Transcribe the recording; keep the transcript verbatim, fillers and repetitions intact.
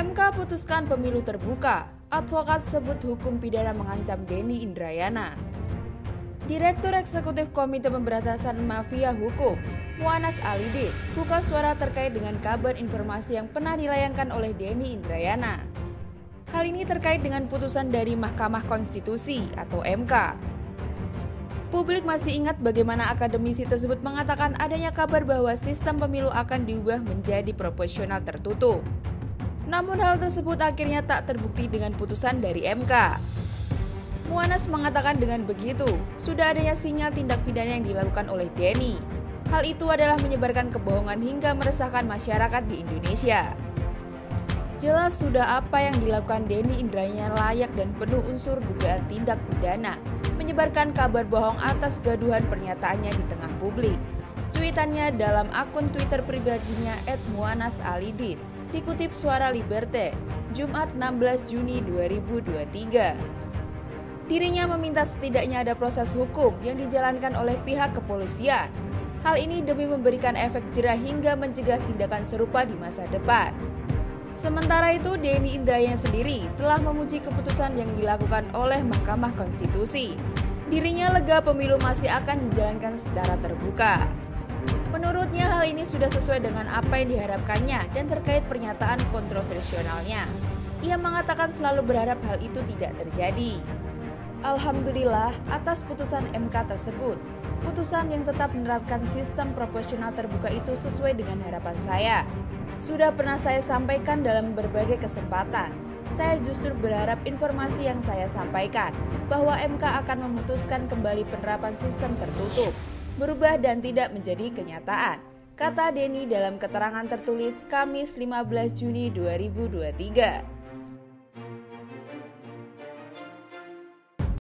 M K putuskan pemilu terbuka, advokat sebut hukum pidana mengancam Denny Indrayana. Direktur Eksekutif Komite Pemberantasan Mafia Hukum, Muanas Alidin, buka suara terkait dengan kabar informasi yang pernah dilayangkan oleh Denny Indrayana. Hal ini terkait dengan putusan dari Mahkamah Konstitusi atau M K. Publik masih ingat bagaimana akademisi tersebut mengatakan adanya kabar bahwa sistem pemilu akan diubah menjadi proporsional tertutup. Namun hal tersebut akhirnya tak terbukti dengan putusan dari M K. Muanas mengatakan dengan begitu, sudah adanya sinyal tindak pidana yang dilakukan oleh Denny. Hal itu adalah menyebarkan kebohongan hingga meresahkan masyarakat di Indonesia. Jelas sudah apa yang dilakukan Denny Indrayana layak dan penuh unsur dugaan tindak pidana, menyebarkan kabar bohong atas gaduhan pernyataannya di tengah publik. Cuitannya dalam akun Twitter pribadinya et muanas alidin, dikutip Suara Liberte, Jumat enam belas Juni dua ribu dua puluh tiga. Dirinya meminta setidaknya ada proses hukum yang dijalankan oleh pihak kepolisian. Hal ini demi memberikan efek jerah hingga mencegah tindakan serupa di masa depan. Sementara itu, Denny Indrayana sendiri telah memuji keputusan yang dilakukan oleh Mahkamah Konstitusi. Dirinya lega pemilu masih akan dijalankan secara terbuka. Menurutnya hal ini sudah sesuai dengan apa yang diharapkannya dan terkait pernyataan kontroversialnya. Ia mengatakan selalu berharap hal itu tidak terjadi. Alhamdulillah atas putusan M K tersebut. Putusan yang tetap menerapkan sistem proporsional terbuka itu sesuai dengan harapan saya. Sudah pernah saya sampaikan dalam berbagai kesempatan. Saya justru berharap informasi yang saya sampaikan bahwa M K akan memutuskan kembali penerapan sistem tertutup berubah dan tidak menjadi kenyataan, kata Denny dalam keterangan tertulis Kamis lima belas Juni dua ribu dua puluh tiga.